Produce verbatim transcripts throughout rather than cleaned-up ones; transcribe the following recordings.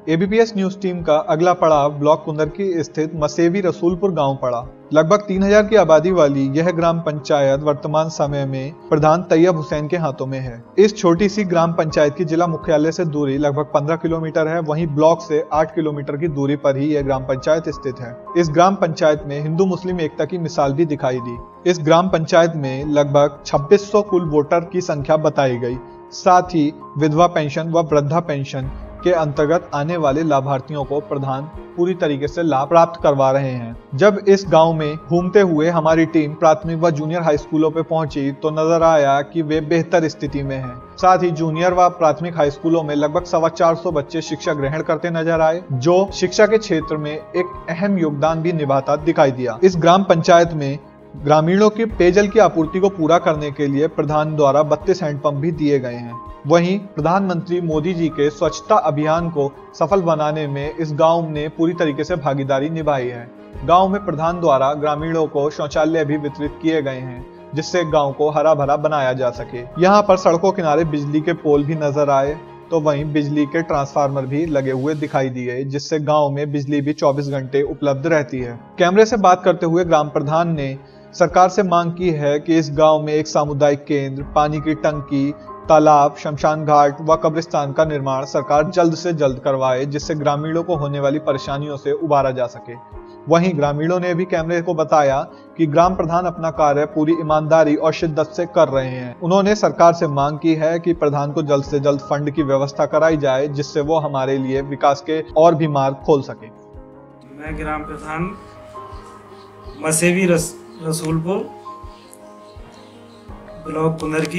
ABPS news team का अगला पड़ाव ब्लॉक कुंदरकी स्थित मसेवी रसूलपुर गांव पड़ा। लगभग तीन हज़ार की आबादी वाली यह ग्राम पंचायत वर्तमान समय में प्रधान तैयब हुसैन के हाथों में है। इस छोटी सी ग्राम पंचायत की जिला मुख्यालय से दूरी लगभग पंद्रह किलोमीटर है। वहीं ब्लॉक से आठ किलोमीटर की दूरी पर ही यह ग्राम पंचायत स्थित है। इस ग्राम पंचायत में हिंदू मुस्लिम एकता की मिसाल भी दिखाई दी। इस ग्राम पंचायत में लगभग छब्बीस सौ कुल वोटर की संख्या बताई गई। साथ ही विधवा पेंशन व वृद्धा पेंशन के अंतर्गत आने वाले लाभार्थियों को प्रधान पूरी तरीके से लाभ प्राप्त करवा रहे हैं। जब इस गांव में घूमते हुए हमारी टीम प्राथमिक व जूनियर हाई स्कूलों पे पहुंची तो नजर आया कि वे बेहतर स्थिति में हैं। साथ ही जूनियर व प्राथमिक हाई स्कूलों में लगभग सवा चार सौ बच्चे शिक्षा ग्रहण करते नजर आए, जो शिक्षा के क्षेत्र में एक अहम योगदान भी निभाता दिखाई दिया। इस ग्राम पंचायत में ग्रामीणों की पेयजल की आपूर्ति को पूरा करने के लिए प्रधान द्वारा बत्तीस हैंडपंप भी दिए गए हैं। वहीं प्रधानमंत्री मोदी जी के स्वच्छता अभियान को सफल बनाने में इस गांव ने पूरी तरीके से भागीदारी निभाई है। गांव में प्रधान द्वारा ग्रामीणों को शौचालय भी वितरित किए गए हैं, जिससे गांव को हरा भरा बनाया जा सके। यहां पर सड़कों किनारे बिजली के पोल भी नजर आए, तो वहीं बिजली के ट्रांसफार्मर भी लगे हुए दिखाई दिए, जिससे गांव में बिजली भी चौबीस घंटे उपलब्ध रहती है। कैमरे से बात करते हुए ग्राम प्रधान ने सरकार से मांग की है कि इस गांव में एक सामुदायिक केंद्र, पानी की टंकी, तालाब, शमशान घाट व कब्रिस्तान का निर्माण सरकार जल्द से जल्द करवाए, जिससे ग्रामीणों को होने वाली परेशानियों से उबारा जा सके। वहीं ग्रामीणों ने भी कैमरे को बताया कि ग्राम प्रधान अपना कार्य पूरी ईमानदारी और शिद्दत से कर रहे हैं। उन्होंने सरकार से मांग की है कि प्रधान को जल्द से जल्द फंड की व्यवस्था कराई जाए, जिससे वो हमारे लिए विकास के और भी मार्ग खोल सके। मैं ग्राम प्रधान मसेवी रस, रसूलपुर ब्लॉक कुंदरकी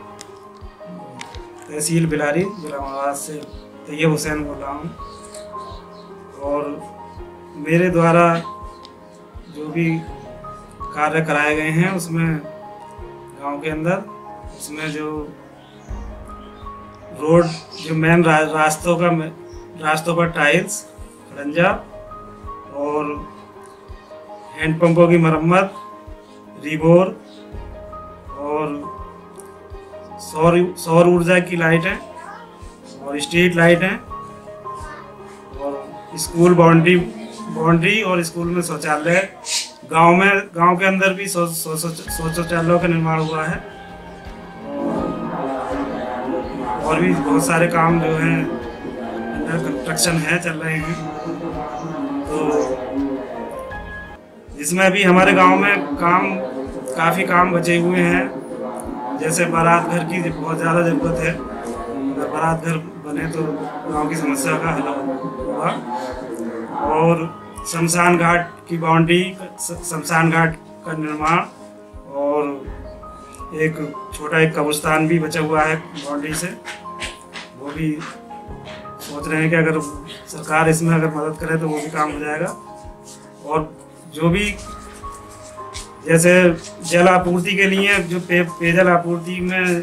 तहसील बिलारी जिला मवाद से तैयब हुसैन बोल रहा हूँ। और मेरे द्वारा जो भी कार्य कराए गए हैं उसमें गांव के अंदर उसमें जो रोड जो मेन रा, रास्तों का रास्तों पर टाइल्स, खड़ंजा और हैंडपंपों की मरम्मत, रिबोर और सौर सौर ऊर्जा की लाइट है और स्ट्रीट लाइट है और स्कूल बाउंड्री बाउंड्री और स्कूल में शौचालय। गांव में गांव के अंदर भी सौ सौ शौचालयों का निर्माण हुआ है और भी बहुत सारे काम जो हैं अंडर कंस्ट्रक्शन है, चल रहे हैं। तो इसमें भी हमारे गांव में काम काफ़ी काम बचे हुए हैं। जैसे बारात घर की बहुत ज़्यादा ज़रूरत है। अगर बारात घर बने तो गांव की समस्या का हल होगा। और शमशान घाट की बाउंड्री, शमशान घाट का निर्माण और एक छोटा एक कब्रिस्तान भी बचा हुआ है बाउंड्री से, वो भी सोच रहे हैं कि अगर सरकार इसमें अगर मदद करे तो वो भी काम हो जाएगा। और जो भी जैसे जल आपूर्ति के लिए जो पे, पेयजल आपूर्ति में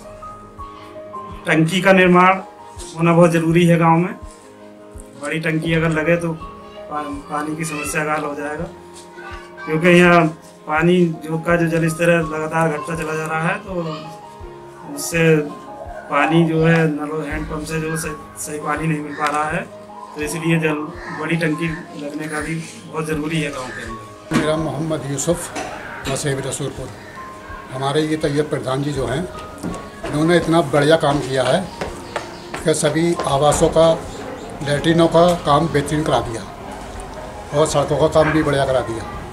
टंकी का निर्माण होना बहुत ज़रूरी है। गांव में बड़ी टंकी अगर लगे तो पा, पानी की समस्या का हल हो जाएगा, क्योंकि यहाँ पानी जो का जो जल स्तर है लगातार घटता चला जा रहा है। तो उससे पानी जो है नल हैंडपम्प से जो सही, सही पानी नहीं मिल पा रहा है, तो इसलिए जल बड़ी टंकी लगने का भी बहुत ज़रूरी है गाँव के अंदर। मेरा मोहम्मद यूसुफ, मसेवी रसूलपुर। हमारे ये तैयब प्रधान जी जो हैं, इन्होंने इतना बढ़िया काम किया है कि सभी आवासों का, लैट्रिनों का काम बेहतरीन करा दिया और सड़कों का काम भी बढ़िया करा दिया।